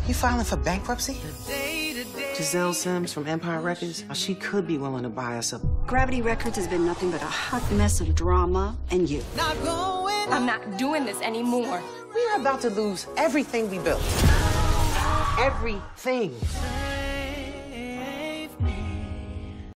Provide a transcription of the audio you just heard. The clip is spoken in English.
You filing for bankruptcy? Giselle Sims from Empire Records, she could be willing to buy us up. Gravity Records has been nothing but a hot mess of drama and you. I'm not doing this anymore. We are about to lose everything we built. Everything.